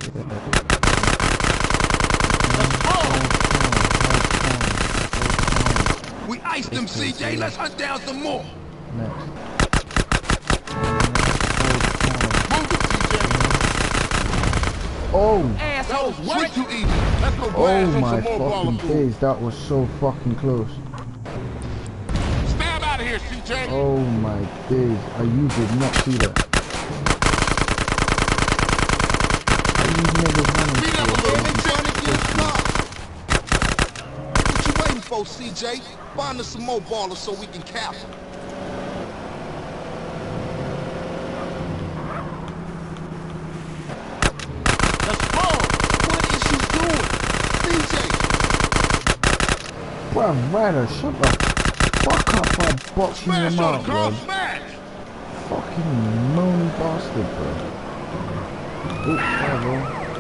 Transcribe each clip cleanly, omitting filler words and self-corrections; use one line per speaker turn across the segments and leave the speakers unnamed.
We iced them, CJ. Let's hunt down some more.
Next. Oh!
Assholes, way too easy. Let's go
Oh
blast on
my
some more
fucking
baller food.
days, that was so fucking close.
Stab out of here, CJ.
Oh my days, you did not see that. These niggas running
Beat up a
for
little.
it,
They trying to get us caught.
What you waiting for, CJ? Find us some more ballers so we can cap them.
Let's go.
What is you doing? CJ!
Bruh, Ryder, shut the fuck up by boxing
Smash
him
on
out,
the
bro.
car, smash.
Fucking moan bastard, bro. Oh, there, bro.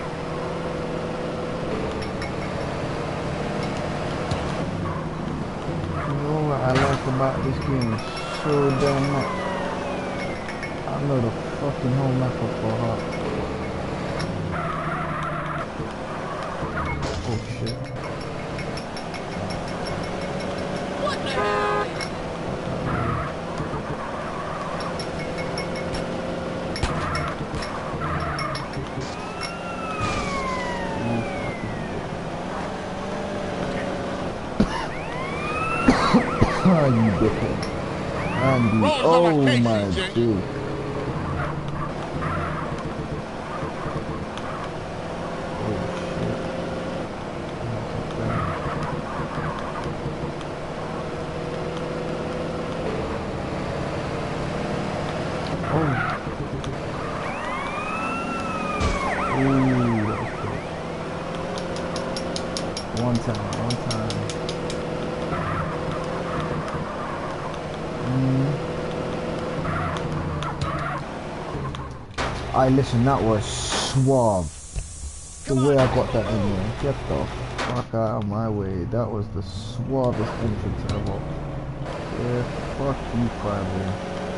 You know what I like about this game so damn much? I know the fucking whole map off by heart. Oh shit.
What the hell?
Ah, you dickhead. Andy.
Rolls on
Oh
my case,
my
CJ.
dude. One time. Aye, listen, that was suave. The way I got that in there. Get the fuck out of my way. That was the suavest entrance ever. Yeah, fuck you, Fireball.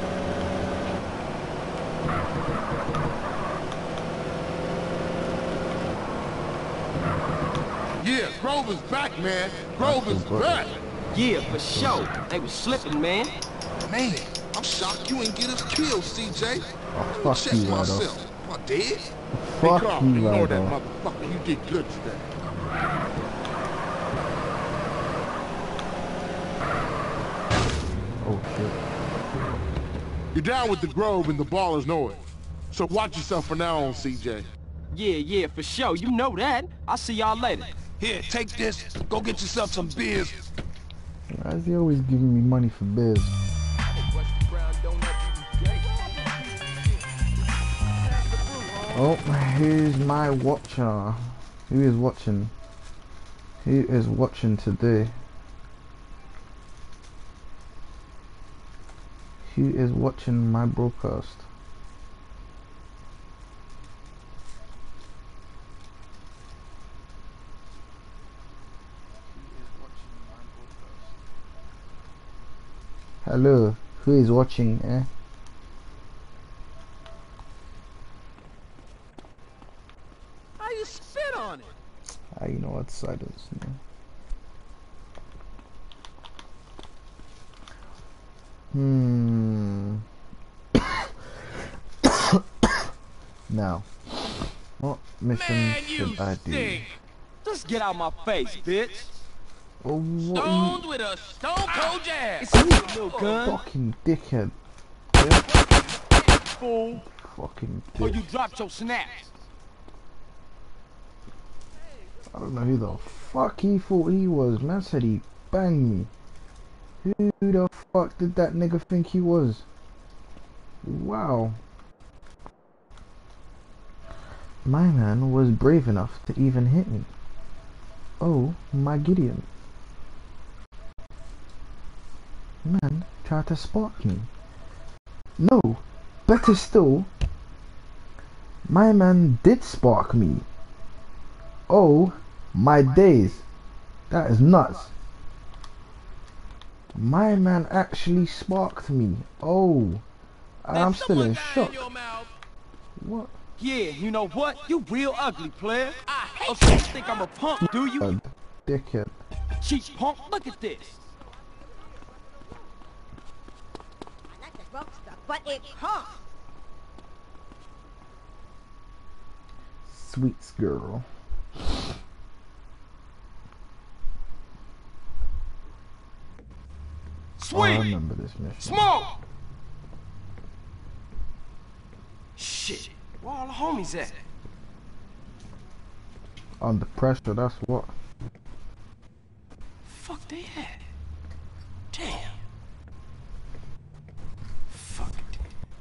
Yeah, Grover's back, man. Grover's back.
Yeah, for sure. They was slipping, man.
Man, I'm shocked you ain't get us killed, CJ.
Oh, fuck
Check
you, Ryder.
myself. Am I dead?
Fuck
Carl,
you,
ignore that
Ryder.
motherfucker. You did good today.
Oh shit.
You're down with the Grove and the ballers know it. So watch yourself from now on, CJ.
Yeah, for sure. You know that. I'll see y'all later.
Here, take this. Go get yourself some beers.
Why is he always giving me money for beers? Oh, here's my watcher. Who is watching? Who is watching today? Who is watching my broadcast? Hello, who is watching, eh?
How you spit on it?
Ah, you know what, silence, man. Now, what mission should I do?
Just get out my face, bitch.
Oh, what
Stoned with a stone cold jab.
It's a little gun.
fucking dickhead. Yeah?
Fool.
Fucking
Or
dick.
you dropped your snaps.
I don't know who the fuck he thought he was. Man said he banged me. Who the fuck did that nigga think he was? Wow. My man was brave enough to even hit me. Oh my Gideon. Man tried to spark me. No, better still, my man did spark me. Oh my days. That is nuts. My man actually sparked me. Oh, I'm still in shock. What?
Yeah, you know what? You real ugly, player. Oh, so you think I'm a punk, do you?
Dickhead.
Cheap punk, look at this.
I like the rough stuff, but it costs.
Sweet girl.
Sweet!
I remember this mission.
Smoke! Shit, where all the homies at?
Under pressure, that's what.
Fuck they at? Damn. Fuck it.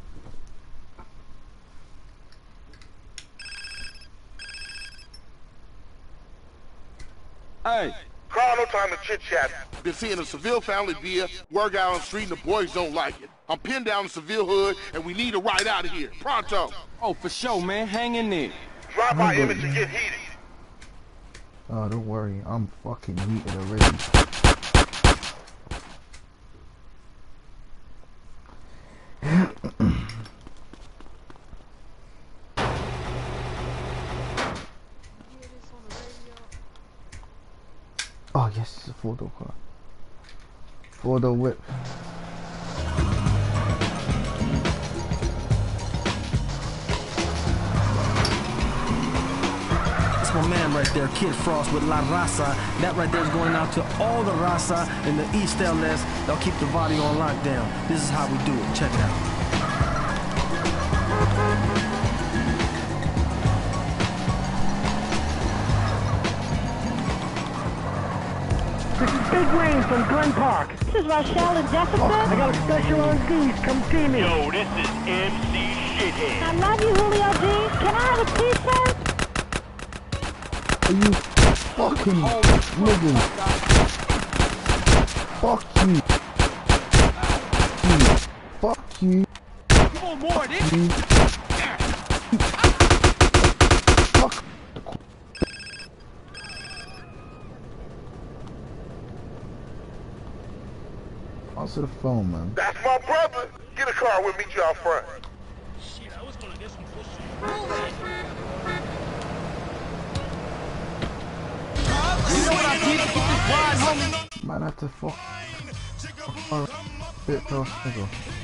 Hey.
Carl, no time to chit-chat. Been seeing a Seville family via work out on the street and the boys don't like it. I'm pinned down in Seville hood and we need a ride out of here. Pronto.
Oh, for sure, man. Hang in there.
Drive by Image and get heated.
Oh, don't worry, I'm fucking heated already. Oh yes, it's a 4-door car. 4-door whip.
That's my man right there, Kid Frost with La Raza. That right there is going out to all the Raza in the East LS. They'll keep the body on lockdown. This is how we do it. Check it out.
This is Big Wayne from Glen Park.
This is Rochelle and Jessica.
I got a special on these. Come see me.
Yo, this is MC Shithead.
I love you, Julio G. Can I have a t-shirt?
Are you fucking niggas? Fuck you. Fuck you.
You want more of this?
Fuck. Answer the phone, man.
That's my brother. Get a car, we'll meet you out front.
Shit, I was gonna get some pussy.
You know what I did to get this ride, homie?
Might have to fuck. Bit fast, nigga.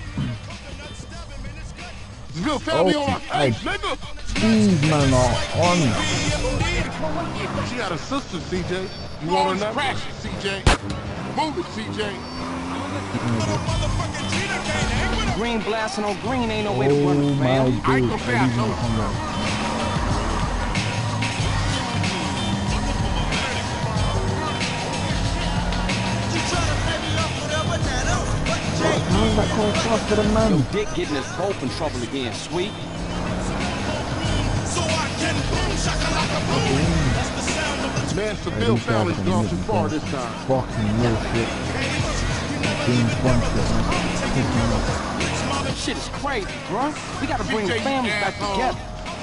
Seville family on my
Hey,
face, nigga.
these men are on.
She got a sister, CJ. You want her now? Crash it, CJ. Move it, CJ.
Green blasting on green ain't no way to
Oh
work,
my
man.
dude, I didn't know that. How's that called faster than man?
Dick getting us both in trouble again, sweet.
Man, Seville family's gone too far this time.
Fucking real shit. Being fun shit, man.
This shit is crazy, bruh. We gotta bring the families back together.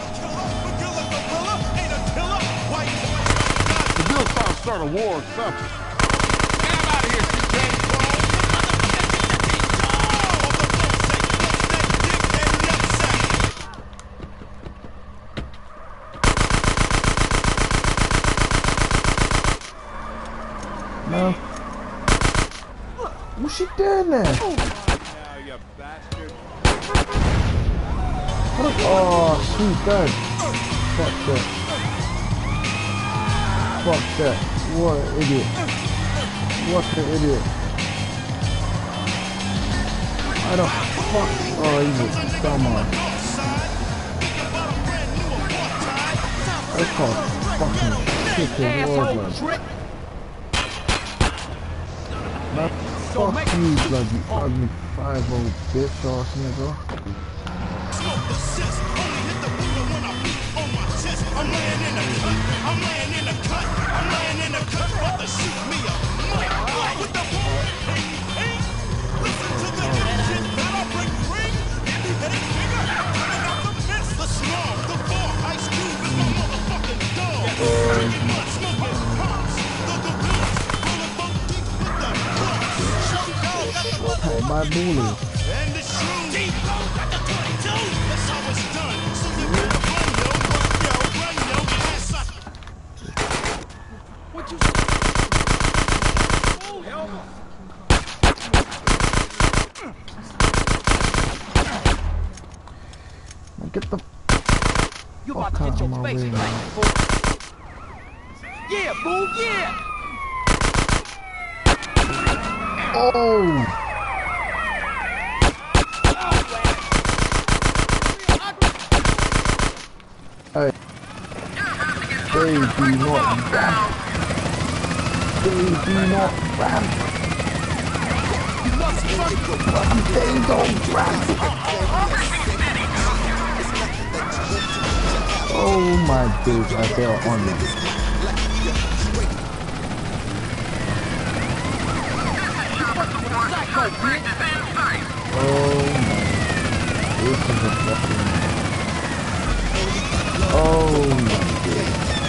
Seville's trying to start a war or something. Get him out of here, CJ.
No. What's she doing there? Oh, she's dead. Fuck that. Fuck that. What an idiot. What an idiot. I don't fuck. Oh, he's a dumbass. That's called fucking shit in Wardland. Man, fuck you, bloody ugly 5-0 bitch ass nigga. Hey, my bully.
get your face back, fool. Yeah, fool, yeah!
Oh! Hey. They do not ramp. They do not ramp. They don't ramp. Oh my days, I fell on it. Oh my, this is a fucking... Oh my god.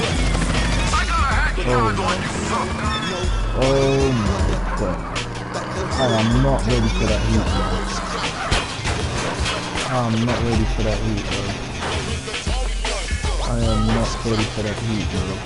Oh my god. I am not ready for that heat, bro. I'm not ready for that heat, bro. I am not ready for that heat, bro.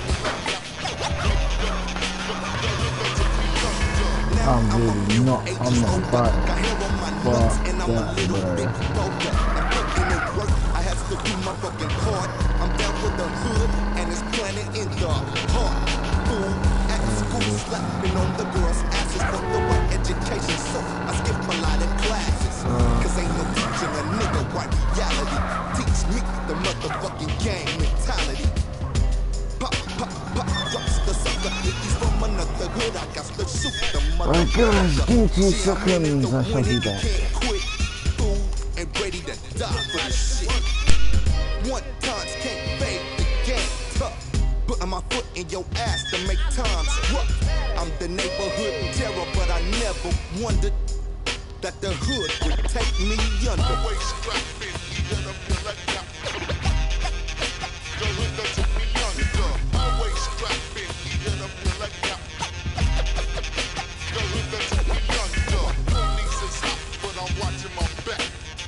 I'm really not. I'm not fighting. Fuck that, bro.
I have to do my fucking part. I'm down with the hood and it's planted in the heart. Fool at school slapping on the girls' asses for the right education. So I skip a lot of classes. Cause ain't no teaching a nigga right reality. Teach me the motherfucking gang mentality. Pop, pop, pop, drops the sucker. If he's from another hood, I got to shoot the
Alright guys, give me 2 seconds. I shall be back.
And ready to die for this shit. One times can't fade the game tough. Putting my foot in your ass to make times rough. I'm the neighborhood terror, but I never wondered that the hood would take me under. Always strapping, get up your leg up. The hood that took me under. Always strapping, get up your leg up. The hood that took me under. Police is hot, but I'm watching my back.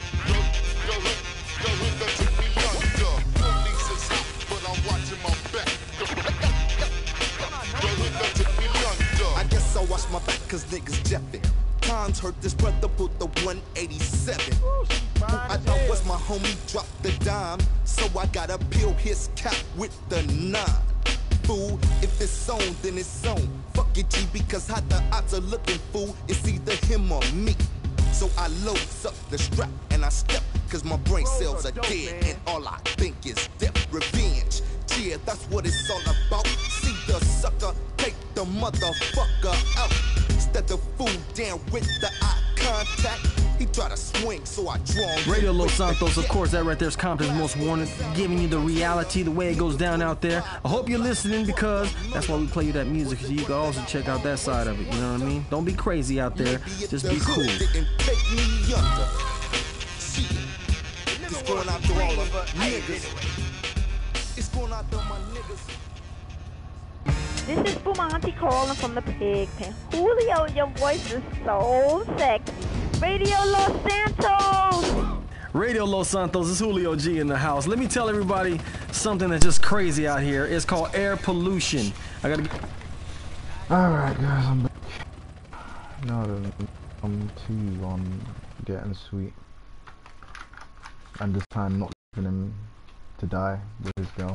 I guess I watch my back cause niggas jeffing. Times hurt this brother put the 187. I thought was my homie dropped the dime, so I gotta peel his cap with the 9. Fool, if it's on, then it's on. Fuck it, G, because how the odds are looking, fool, it's either him or me. So I loads up the strap and I step, cause my brain cells are dead and all I think is death. Revenge, yeah, that's what it's all about. See the sucker, take the motherfucker out. Instead the fool down with the eye contact. He try to swing, so I draw him.
Radio Los Santos, of course, that right there is Compton's Most Wanted, giving you the reality, the way it goes down out there. I hope you're listening because that's why we play you that music, so you can also check out that side of it, you know what I mean? Don't be crazy out there, just be cool. It's going out to all of niggas. It's going out to my niggas.
This is Fumanti calling from the pig pen. Julio, your voice is so sexy. Radio Los Santos!
Radio Los Santos, it's Julio G in the house. Let me tell everybody something that's just crazy out here. It's called air pollution. I gotta get...
Alright guys, I'm back. Now that I'm too on getting sweet. And this time not leaving him to die with his girl.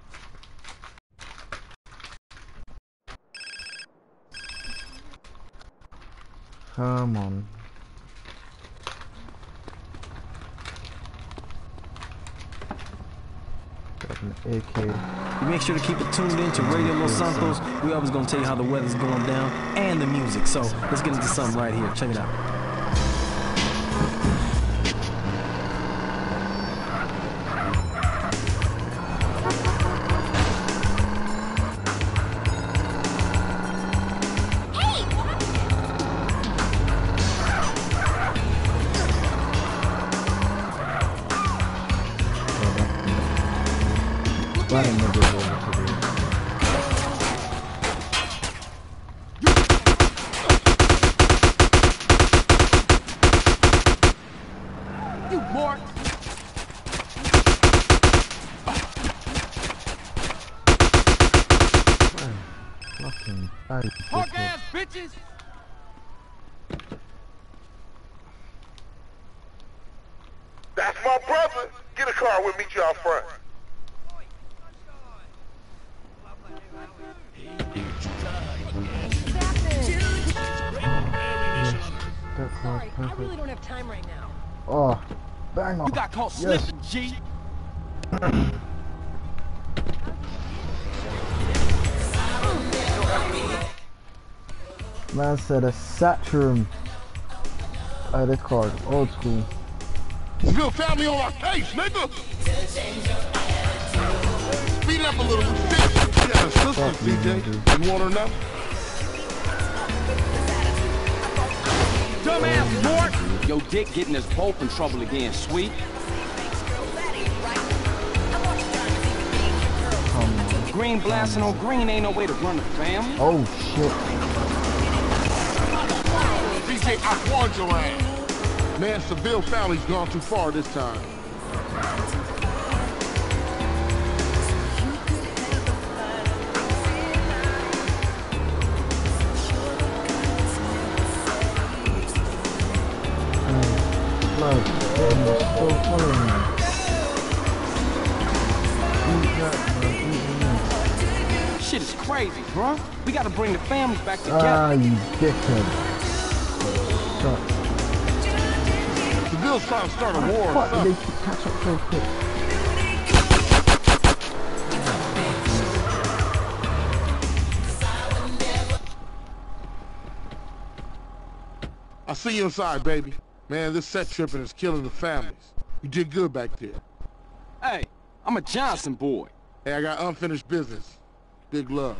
Come on. Got an AK.
Make sure to keep it tuned in to Radio Los Santos. We always gonna tell you how the weather's going down and the music. So let's get into something right here. Check it out.
Punk ass bitches!
That's my brother. Get a car with me to y'all front.
I really don't have time right now.
Oh, bang on.
You got caught
Yes.
slipping, G.
Man said a Saturn. This card, old school.
Seville family on our case, nigga. Speed it up a little. You got a sister,
Fuck you,
CJ.
nigga.
You want her now?
Dumbass Mort! Yo, Dick getting us both in trouble again, sweet. Green blasting on green ain't no way to run the family.
Oh shit.
CJ, I warned your ass. Man, Seville family's gone too far this time.
Blood, so funny, man. Eat that, bro. Eat that.
Shit is crazy, bruh. We gotta bring the families back together.
Ah, you dickhead. Shut.
Seville's trying to start a war or
Fuck,
something.
they catch up so quick.
I'll see you inside, baby. Man, this set tripping is killing the families. You did good back there.
Hey, I'm a Johnson boy.
Hey, I got unfinished business. Big love.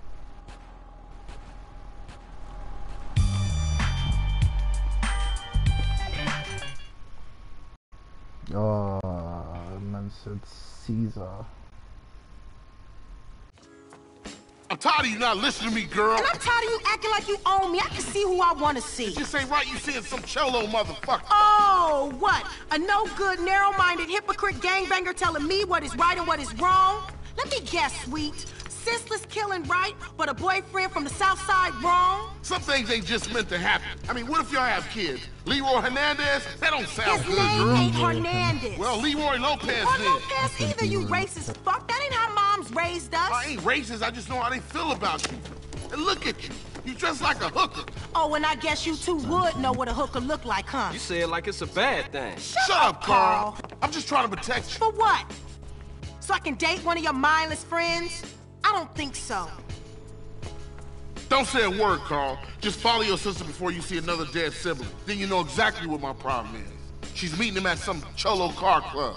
Oh, man said Caesar.
I'm tired of you not listening to me, girl.
And I'm tired of you acting like you own me. I can see who I want to see.
It just ain't right you seeing some cholo motherfucker.
Oh, what? A no-good, narrow-minded, hypocrite gangbanger telling me what is right and what is wrong? Let me guess, sweet. Senseless killing right, but a boyfriend from the South Side wrong?
Some things ain't just meant to happen. I mean, what if y'all have kids? Leroy Hernandez? That don't sound
His
good,
name
girl.
ain't Hernandez.
Well, Leroy Lopez
or
then.
Lopez either, you racist fuck. That ain't how moms raised us.
I ain't racist, I just know how they feel about you. And look at you. You dress like a hooker.
Oh, and I guess you two would know what a hooker look like, huh?
You say it like it's a bad thing.
Shut
up, Carl. I'm just trying to protect you.
For what? So I can date one of your mindless friends? I don't think so.
Don't say a word, Carl. Just follow your sister before you see another dead sibling. Then you know exactly what my problem is. She's meeting him at some cholo car club.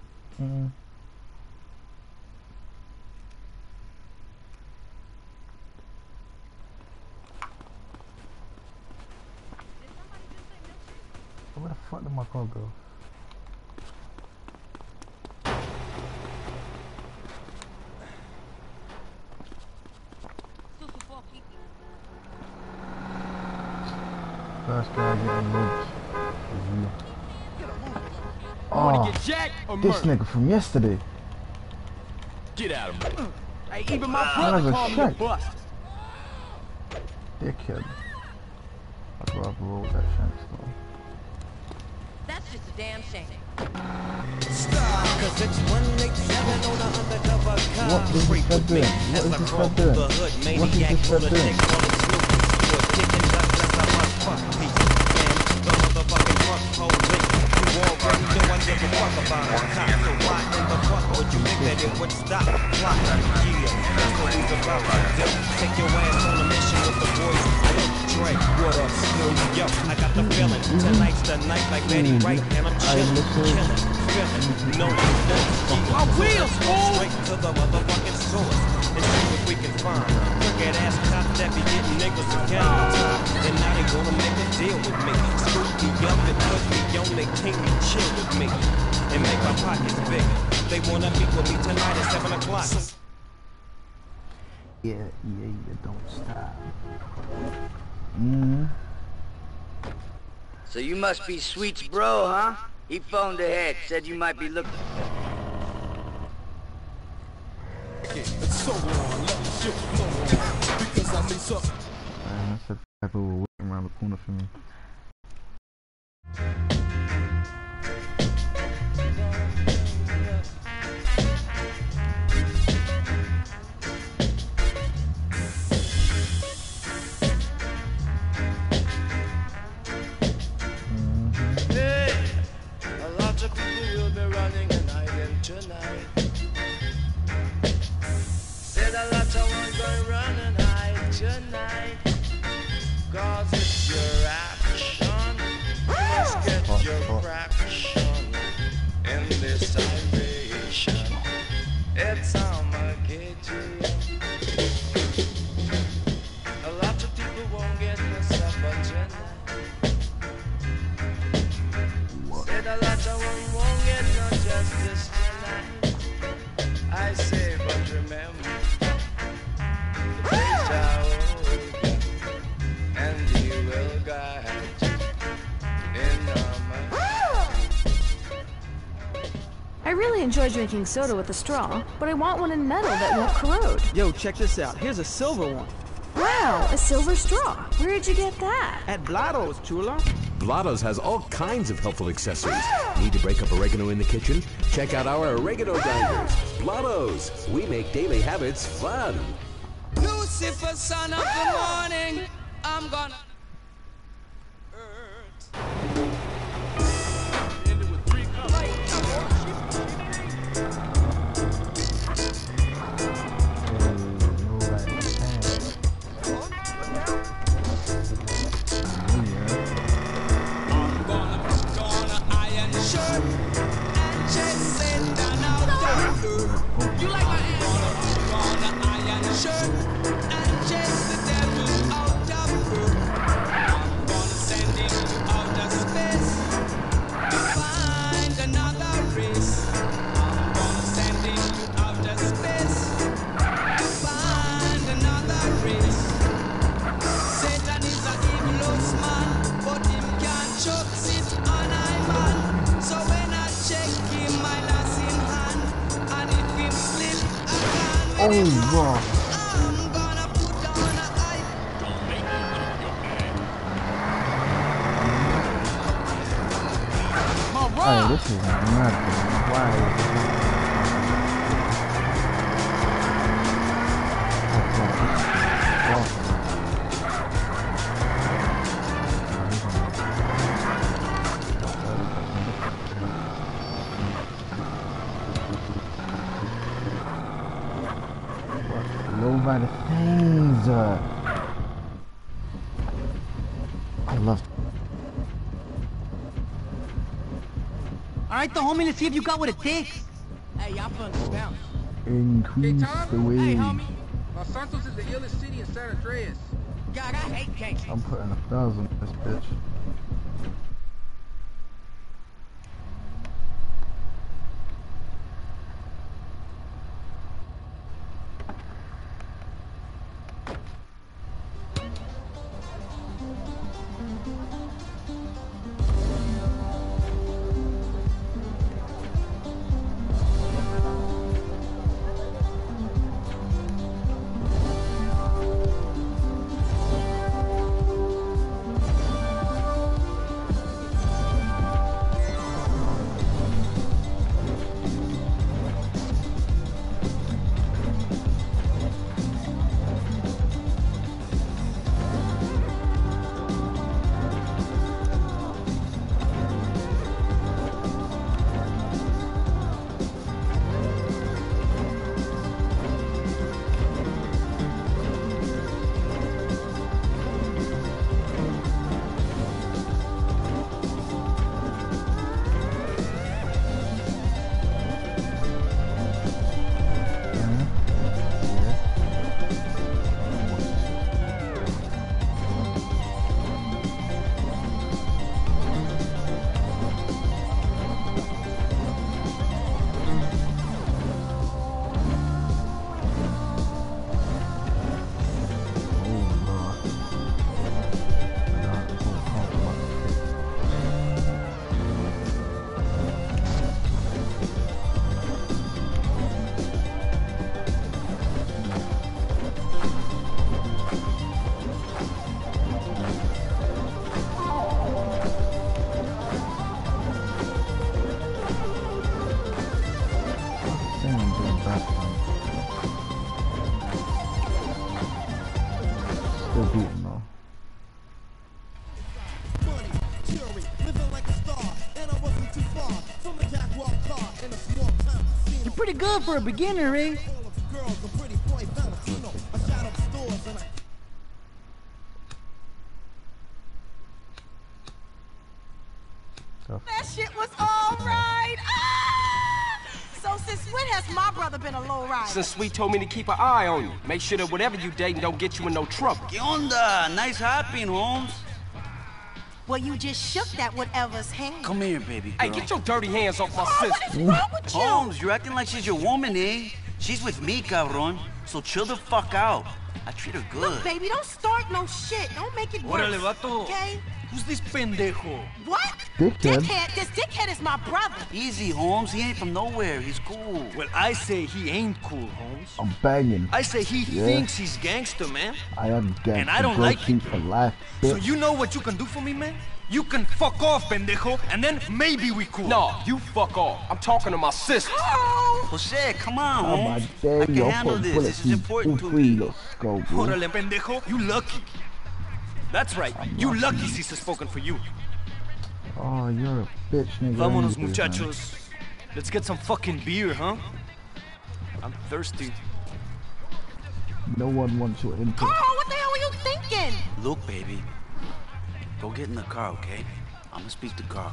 Where the fuck did my car go? First guy getting robbed.
Wanna
Oh,
get jacked or
this
murdered?
nigga from yesterday.
Get out of me. Hey, even my
Son
brother
of a
called me a
shit.
bust.
Dickhead. I'd rather roll that shanks though.
That's just a damn shame.
Cause it's 187 on the undercover car.
What is this guy doing? What is this guy doing? What is this guy doing?
I got the feeling tonight's the night like Betty Wright, and I'm chillin', killin', feelin', no,
My wheels, fool!
straight to the motherfucking source and see what we can find. Crooked ass cops that be getting niggas a game time, and now they wanna make a deal with me. Scoop me up and put me on their team and chill with me, and make my pockets bigger. They wanna meet with me tonight at 7 o'clock.
Yeah, don't stop.
So you must be Sweet's bro, huh? He phoned ahead, said you might be looking.
I said people were waiting around the corner for me.
a lot of ones gonna run and hide tonight. Cause it's your action. Let's get your fraction in this vibration. It's Armageddon. A lot of people won't get no supper tonight. Said a lot of them won't get no justice tonight. I say, but remember, the place Jehovah, and He will guide you in
I really enjoy drinking soda with a straw, but I want one in metal that won't corrode.
Yo, check this out. Here's a silver one.
Wow, a silver straw. Where'd you get that?
At Blotto's, chula.
Blotto's has all kinds of helpful accessories. Need to break up oregano in the kitchen? Check out our oregano grinders. Blotto's. We make daily habits fun.
Lucifer, son of the morning, I'm gonna
Hey, this is nothing. Why is low by the phaser. I love.
Alright, the homie, let's see if you got what it takes. Hey, y'all fun to bounce.
Increase the wave.
Hey, homie. Los Santos is the illest city in San Andreas. God, I hate cake.
I'm putting 1,000 in this bitch.
You're pretty good for a beginner, eh?
That shit was alright. Ah! So since when has my brother been a lowrider?
Since Sweet told me to keep an eye on you. Make sure that whatever you dating don't get you in no trouble.
¿Qué onda? Nice hopping, Holmes.
Well, you just shook that whatever's hand.
Come here, baby girl.
Hey, get your dirty hands off my sister.
What is wrong with you?
Holmes, you're acting like she's your woman, eh? She's with me, cabron. So chill the fuck out. I treat her good.
Look, baby, don't start no shit. Don't make it worse.
Órale, vato.
Okay?
Who's this pendejo?
What?
Dickhead.
This dickhead is my brother.
Easy, Holmes. He ain't from nowhere. He's cool.
Well, I say he ain't cool, Holmes.
I'm banging.
I say he
Yeah.
thinks he's gangster, man.
I am gangster.
And I don't
bro,
like it.
for life, bitch.
So you know what you can do for me, man? You can fuck off, pendejo, and then maybe we cool.
No, you fuck off. I'm talking to my sister.
Jose, come on,
Oh
Holmes.
my damn,
I can
yo,
handle
put
this.
bullets
This is important to me.
Let's go, bro.
Órale, pendejo, you lucky. That's right, you lucky Caesar's spoken for you.
Oh, you're a bitch, nigga.
Vámonos,
You do,
muchachos. Let's get some fucking beer, huh? I'm thirsty.
man. No one wants your input.
Carl, what the hell were you thinking?
Look, baby. Go get in the car, okay? I'm gonna speak to Carl.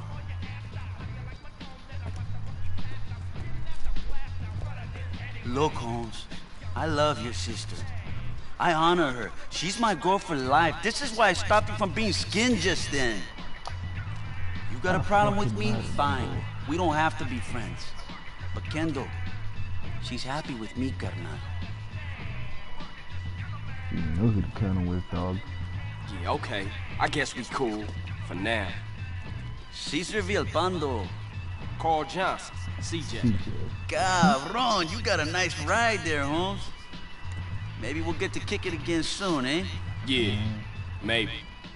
Look, Holmes. I love your sister. I honor her. She's my girl for life. This is why I stopped you from being skinned just then. You got a problem with me? Fine. We don't have to be friends. But Kendall, she's happy with me, carnal.
You know who the colonel is, dog.
Yeah, okay. I guess we cool. For now.
Cesar Villalpando.
Carl Johnson. CJ.
CJ.
Cabron, you got a nice ride there, Holmes. Maybe we'll get to kick it again soon, eh?
Yeah, maybe.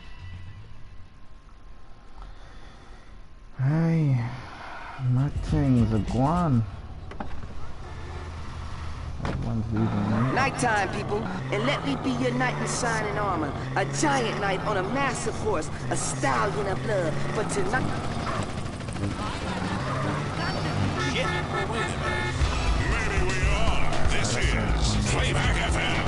Hey, my things are gone. Everyone's leaving me.
Nighttime, people, and let me be your knight in shining armor. A giant knight on a massive horse, a stallion of blood. But tonight...
Maybe we are. This is Playback FM.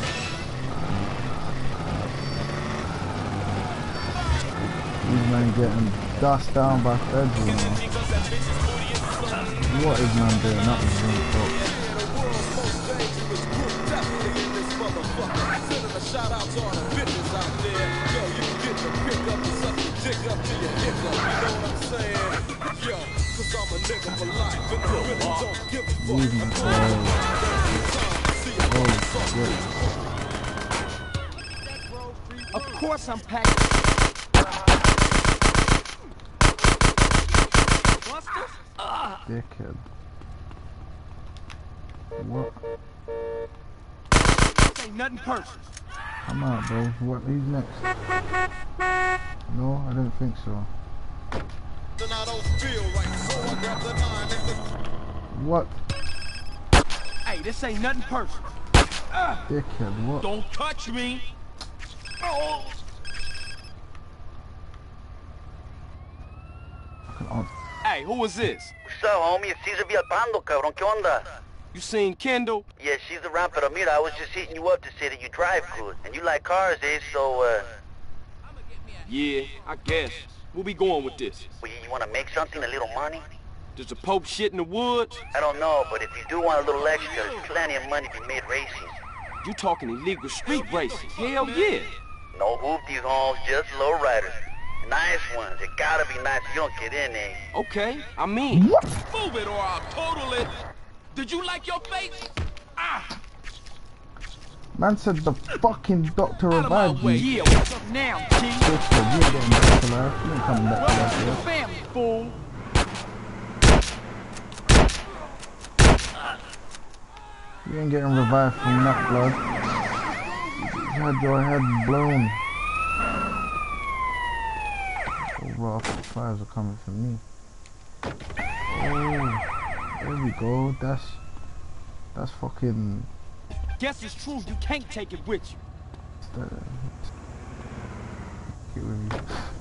These men getting dust down by feds, you know. What is man doing? That was really cool.
Shout out to all the bitches out there. Yo, you get to pick up and suck your dick up to your hiccup. You know what I'm saying? Yo, cause I'm a nigga for life. And I really don't give a fuck.
Of course I'm packing.
Dickhead. What?
Ain't nothing personal.
Come out, bro. What? Who's next? No, I don't think so.
Then I don't feel right, so I grab the 9 and
What?
Hey, this ain't nothing personal.
Dickhead, what?
Don't touch me. Oh.
Hey, who is this?
What's up, homie? It's Cesar Villalpando, cabrón. ¿Qué onda?
You seen Kendall?
Yeah, she's around, pero mira, I was just hitting you up to say that you drive good. And you like cars, eh? So,
Yeah, I guess. Where we going with this?
well, you wanna make something, a little money?
Does the Pope shit in the woods?
I don't know, but if you do want a little extra, there's plenty of money to be made racing.
You talking illegal street racing? Hell yeah.
No hoopties, homes, just low riders. Nice ones. It gotta be nice. You don't get in there.
Okay, I mean.
Move it or I'll total it. Did you like your face? Ah!
Man said the fucking doctor
Out of my
revived
way.
you.
Yeah, what's up now, G?
Dickhead, you ain't getting back to life. You ain't coming back to life,
Welcome to the
yeah.
family, fool.
You ain't getting revived from that blood. You had your head blown. Oh, raw fires are coming from me. Oh, there we go. That's fucking.
Guess it's true, you can't take it with you.
Get with you.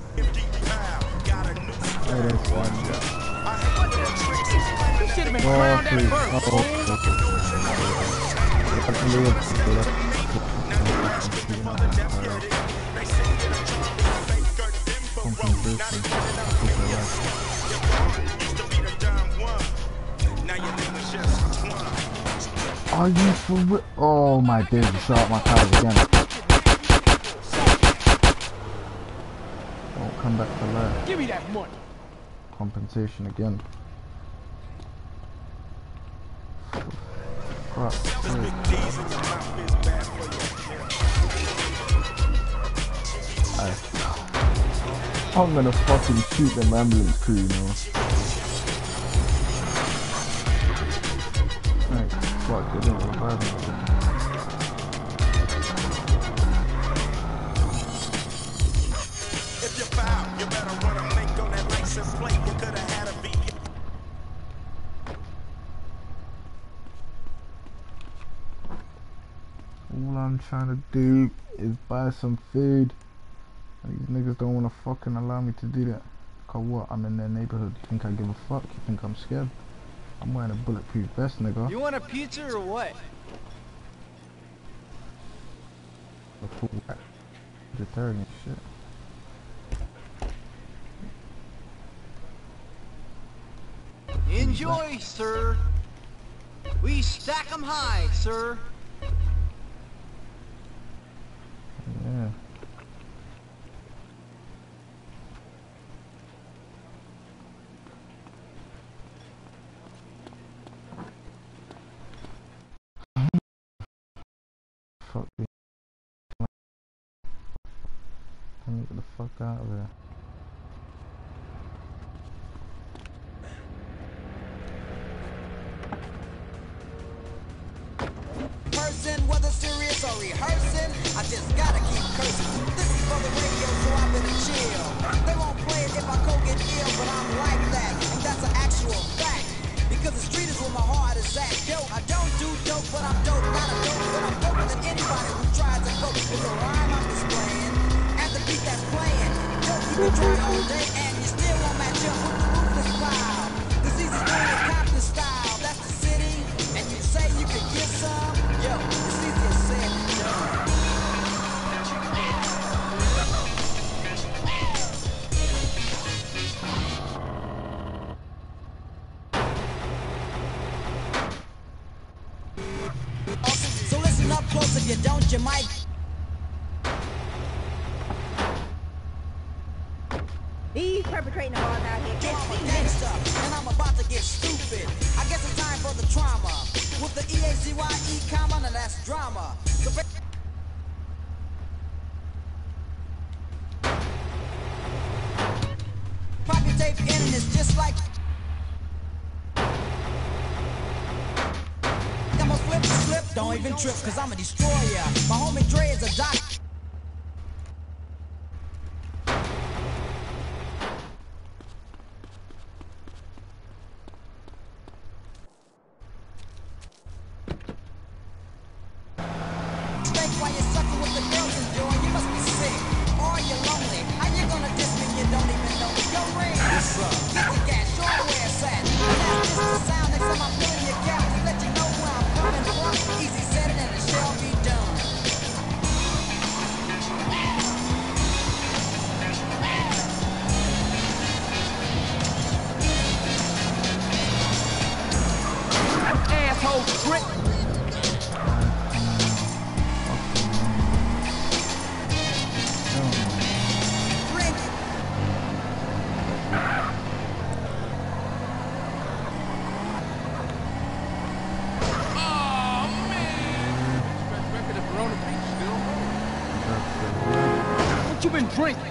Hey, that's one, yeah.
You should have been
Oh,
crowned at
please.
birth.
Oh, okay. Are you for real? Oh my days, you shot my tires again. Don't come back to life.
Give me that money.
Compensation again. Crap. I'm gonna fucking shoot them ambulance crew, you know. Right, fuck, they didn't revive me.
If you're foul, you better run a link on that license plate. You could have had a V.
All I'm trying to do is buy some food. And these niggas don't want to fucking allow me to do that. Cause what? I'm in their neighborhood. You think I give a fuck? You think I'm scared? I'm wearing a bulletproof vest, nigga.
You want a pizza or what?
A full vegetarian shit.
Enjoy, sir. We stack 'em high, sir.
Yeah. Fuck me. Let me get the fuck out of there.
Person, whether serious or rehearsing, I just gotta keep cursing. This is for the radio, so I better chill. They won't play it if I go get ill, but I'm like that, and that's an actual fact. Because the street is where my heart is at. Yo, I don't do dope, but I'm dope. Not a dope, but I'm doper than anybody who tries to cope with the rhyme I'm displaying and the beat that's playing. Yo, you can try all day and you still won't match up with the ruthless style. The season's doing the Compton style. That's the city, and you say you can get some. Yo, it's easier said than done. So listen up close, if you don't, you might.
He's perpetrating the laws out here.
I'm a gangster, and I'm about to get stupid. I guess it's time for the trauma. With the E-A-Z-Y-E comma, now that's drama. So pop your tape in and it's just like I'm a flip, slip, don't even trip, cause I'm a destroyer. My homie Dre is a doc. Think while you're sucking with the girls enjoying, you must be sick. Or you're lonely. How you gonna diss me and you don't even know me? Yo, Ring, what's up? Get the gas, show me where it's at. And that's just the sound next time I'm filling your gap to let you know where I'm coming from. Easy said it and it shall be done.
Asshole trick. What you been drinking?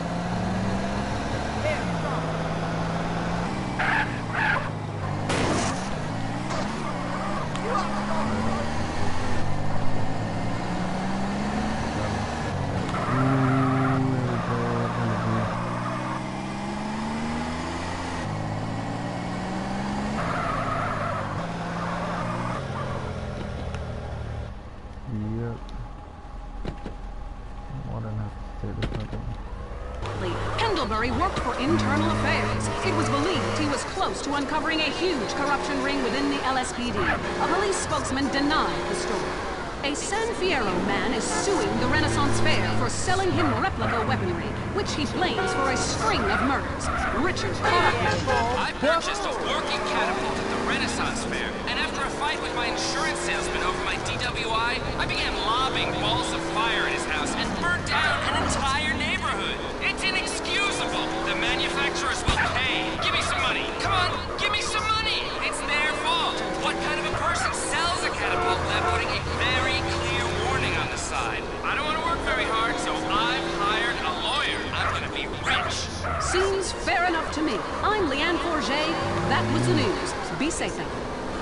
Pendlebury worked for Internal Affairs. It was believed he was close to uncovering a huge corruption ring within the LSPD. A police spokesman denied the story. A San Fierro man is suing the Renaissance Fair for selling him replica weaponry, which he blames for a string of murders. Richard Carter.
I purchased a working catapult at the Renaissance Fair, and after a fight with my insurance salesman over my DWI, I began lobbing balls of fire at his house and burned down an entire neighborhood. It's inexcusable. The manufacturers will pay. Give me some money. Come on, give me some money. It's their fault. What kind of a person sells a catapult without putting a very clear warning on the side? I don't want to work very hard, so I've hired a lawyer. I'm gonna be rich.
Seems fair enough to me. I'm Leanne Forget. That was the news. Be safe now.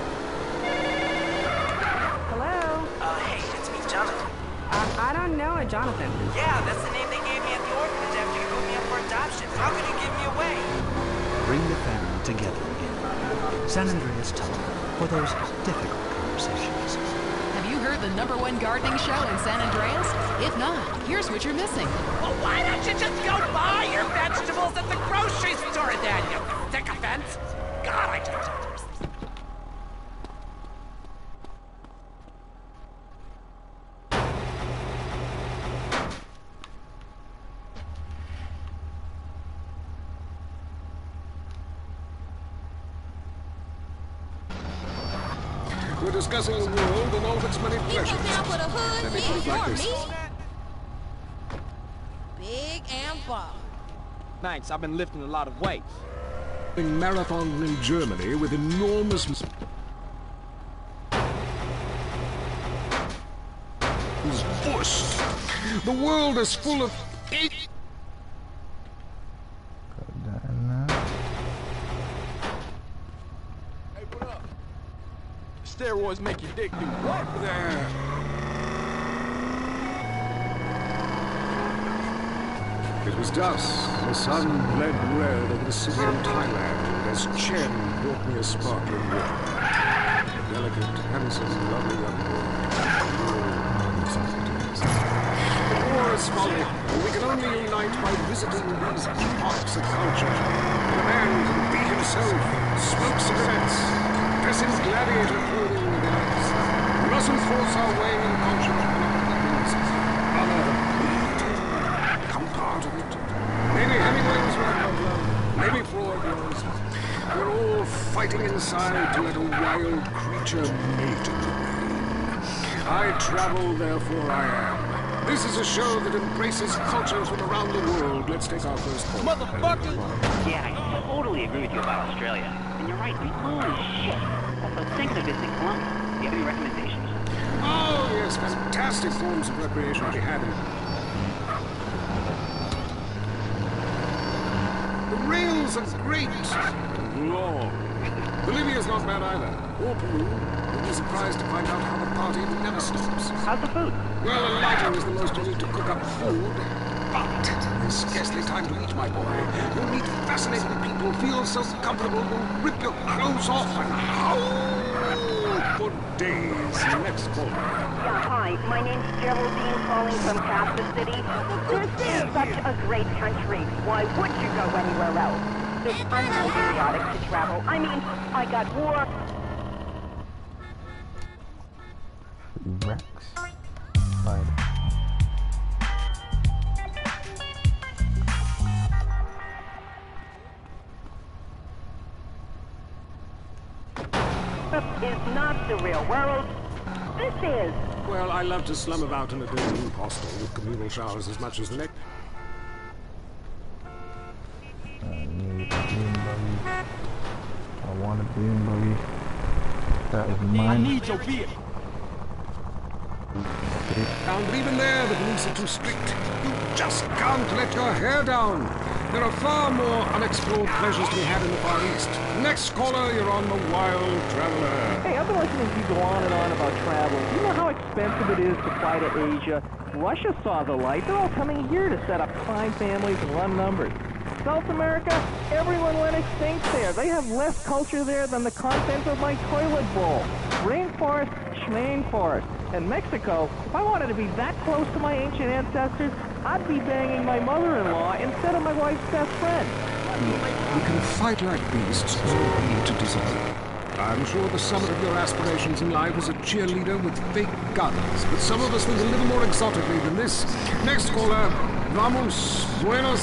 Hello?
Hey, it's me, Jonathan.
I don't know a Jonathan.
Yeah, that's the name they gave me at the orphanage after you put me up for adoption. How could you give me away?
Bring the family together again. San Andreas Telephone for those difficult conversations.
Have you heard the #1 gardening show in San Andreas? If not, here's what you're missing.
Well, why don't you just go buy your vegetables at the grocery store then, you sycophant? God, I just...
We're discussing the world and all of its many pleasures.
With a hood,
Let me put it like this.
Big and bald.
Thanks, I've been lifting a lot of weights.
Marathon in Germany with enormous... Whoosh. The world is full of...
Steroids make your dick do what?
There. It was dusk, and the sun bled red over the city in Thailand as Chen brought me a sparkling water. A delicate, handsome, lovely young girl. The war is folly, and we can only unite by visiting these epochs of culture. And a man can be himself, smoke cigarettes, dress in gladiator clothing with eyes. We mustn't force our way in conscience on our weapons. Honor, become part of it. Maybe Hemingway was right about love. Maybe Freud was. We're all fighting inside to let a wild creature mate in the rain. I travel, therefore I am. This is a show that embraces culture from around the world. Let's take our first call.
Motherfucker!
Yeah, I totally agree with you about Australia. And you're right, we holy shit. Also, thinking of visiting Colombia. Do you have any recommendations?
Oh, yes, fantastic forms of recreation to be had in. The rails are great and long. Bolivia's not bad either. Or Peru. You'll be surprised to find out how the party never stops.
How's the food?
Well, a lighter is the most you need to cook up food. But there's scarcely time to eat, my boy. You'll meet fascinating people, feel so comfortable, you'll rip your clothes off and howl for days. Next call.
Yeah, hi, my name's Geraldine calling from Kansas City. This is such a great country. Why would you go anywhere else? It's unpatriotic to travel. I mean, I got war.
Rex. Fine.
This is not the real world. This is.
Well, I love to slum about in a dirty hostel with communal showers as much as the next.
I need a bean buggy. I want a bean buggy. That is mine.
I need your beer.
And even there, the police are too strict. You just can't let your hair down. There are far more unexplored pleasures to be had in the Far East. Next caller, you're on the Wild Traveler.
Hey, I've been listening to you go on and on about travel. Do you know how expensive it is to fly to Asia? Russia saw the light. They're all coming here to set up crime families and run numbers. South America, everyone went extinct there. They have less culture there than the content of my toilet bowl. Rainforest, schmainforest. And Mexico, if I wanted to be that close to my ancient ancestors, I'd be banging my mother-in-law instead of my wife's best friend.
We can fight like beasts, or we need to dissolve.
I'm sure the summit of your aspirations in life is a cheerleader with fake guns, but some of us think a little more exotically than this. Next caller, vamos, buenos.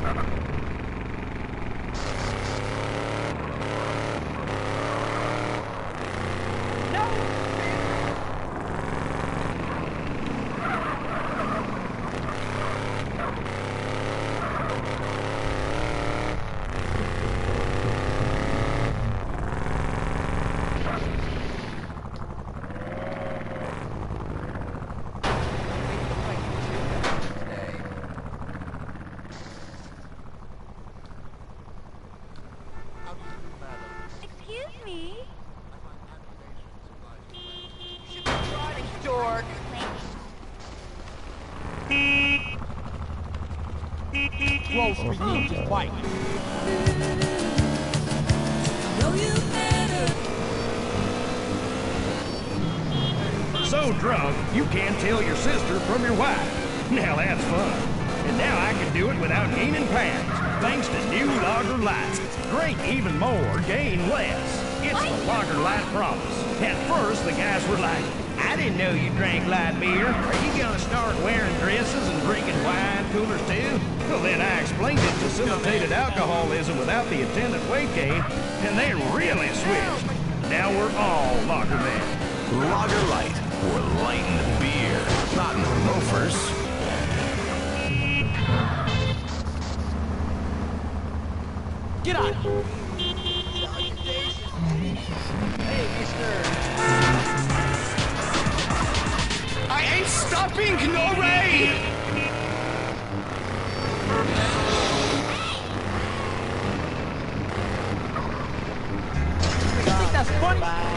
Excuse me?
Dork. Close for you, just fight.
So drunk, you can't tell your sister from your wife. Now that's fun. And now I can do it without gaining pounds, thanks to new Lager Light. Drink even more, gain less. It's the Lager Light promise. At first, the guys were like, I didn't know you drank light beer. Are you gonna start wearing dresses and drinking wine coolers too? Well, then I explained it facilitated alcoholism without the attendant weight gain, and they really switched. Now we're all lager men.
Lager Light. We're lighting the beer, not in the loafers.
Get out! Hey, mister!
I ain't stopping, no way!
You think that's funny?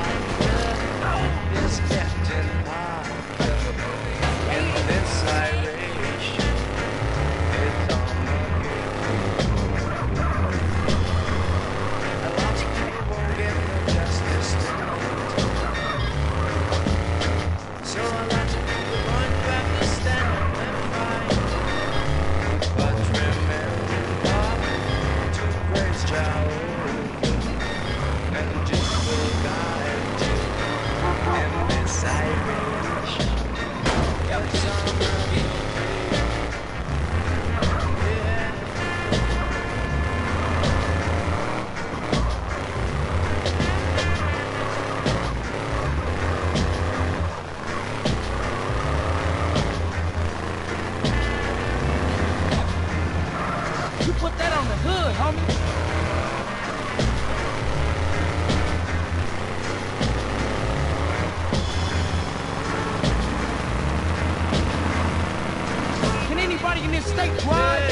In this state, right?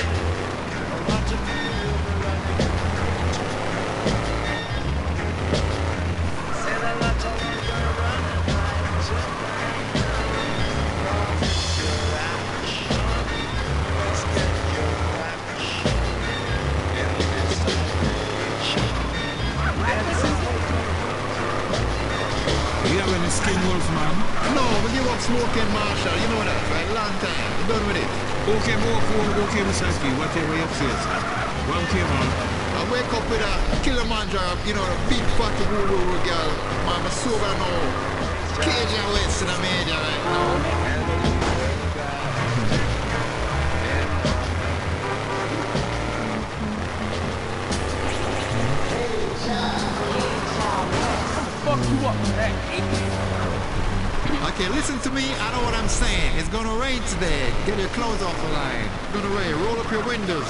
Skin Wolf, man. No, we give up smoking, Marshall. You know that, right? Long time. We're done with it.
Okay, more cool, okay, Misaki, whatever you say. One came on.
I wake up with a Kilimanjaro, you know, the big fatty woo girl. Man, I'm sober now. Cajun waist in the major right now.
Fuck you up for that,
Okay, listen to me. I know what I'm saying. It's gonna rain today. Get your clothes off the line. It's gonna rain. Roll up your windows.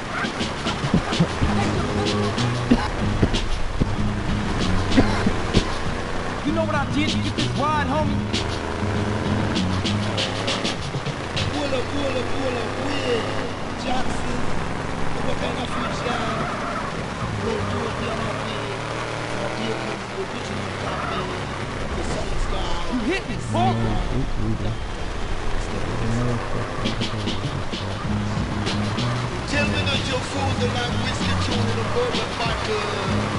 You know what I did to get this ride, homie?
Pull up, Will Jackson. What kind of future? Roll to a piano pin.
You hit me, fuck!
Tell me that your food are like whiskey tune in a bourbon bottle.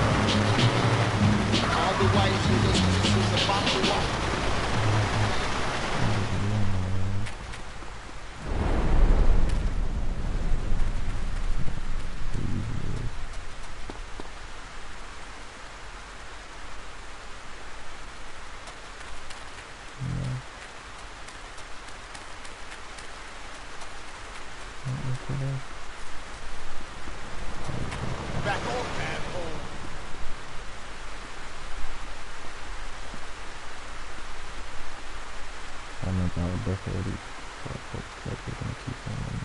All the white Jesus is the bottle water.
Back on, asshole.
I meant I would definitely like we're gonna keep on.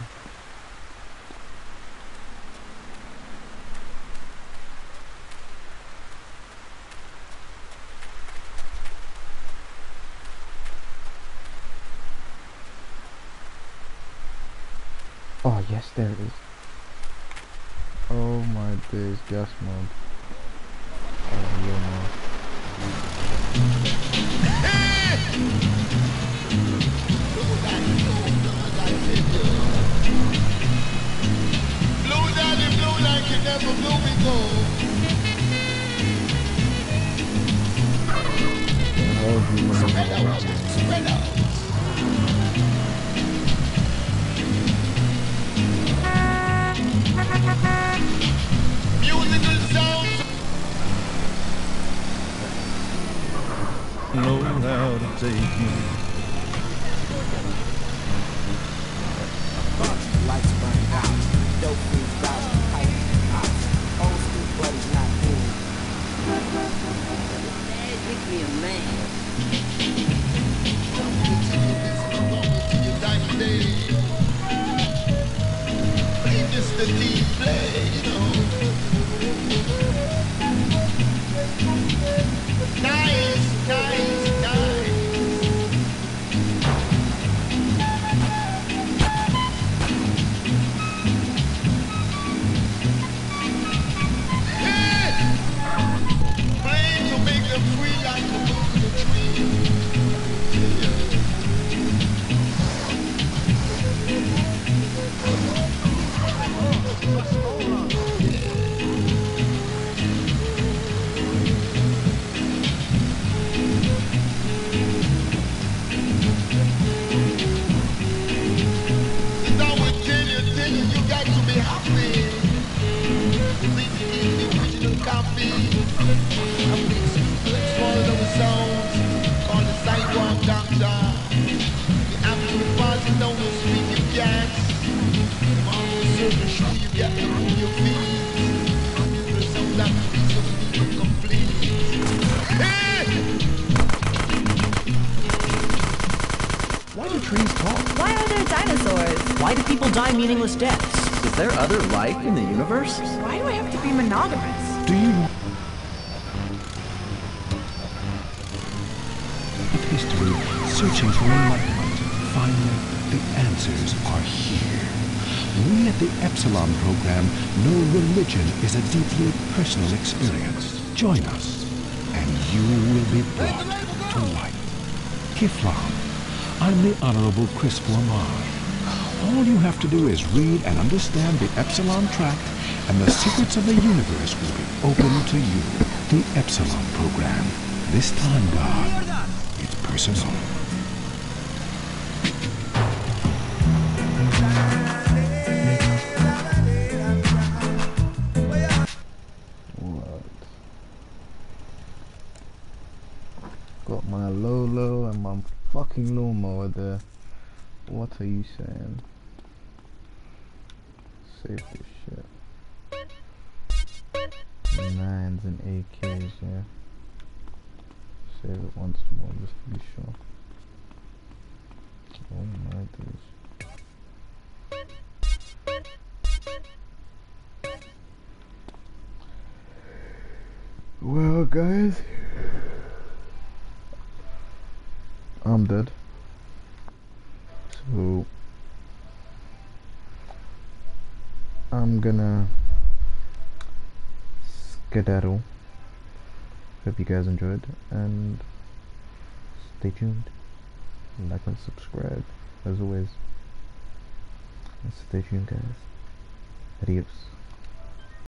Oh yes, there it is. Oh my days, gas mode. Oh yeah, man.
Blow daddy, blow like you never blew before. Spread out, spread out. Musical sounds.
Know how to take me.
Lights burned out. Dope freeze out. Pipe out. Old school buddies not cool. Dad, make me a man.
Diamond days. Play Mr. D, play, you know. Nice, nice, nice. Play to make them free like a book in a tree.
Why do trees talk?
Why are there dinosaurs?
Why do people die meaningless deaths?
Is there other life in the universe?
Why do I have to be monogamous?
Do you know
of history, searching for enlightenment? Finally, the answers are here. We at the Epsilon program know religion is a deeply personal experience. Join us, and you will be brought to light. Kiflam. I'm the Honorable Chris Foreman. All you have to do is read and understand the Epsilon Tract, and the secrets of the universe will be open to you. The Epsilon program. This time, God, it's personal.
Got my Lolo and my fucking lawnmower there. What are you saying? Save this shit. 9s and AKs, yeah. Save it once more just to be sure. Oh my days. Well guys, I'm dead. So I'm gonna skedaddle. Hope you guys enjoyed, and stay tuned. Like and subscribe as always. And stay tuned, guys. Adios.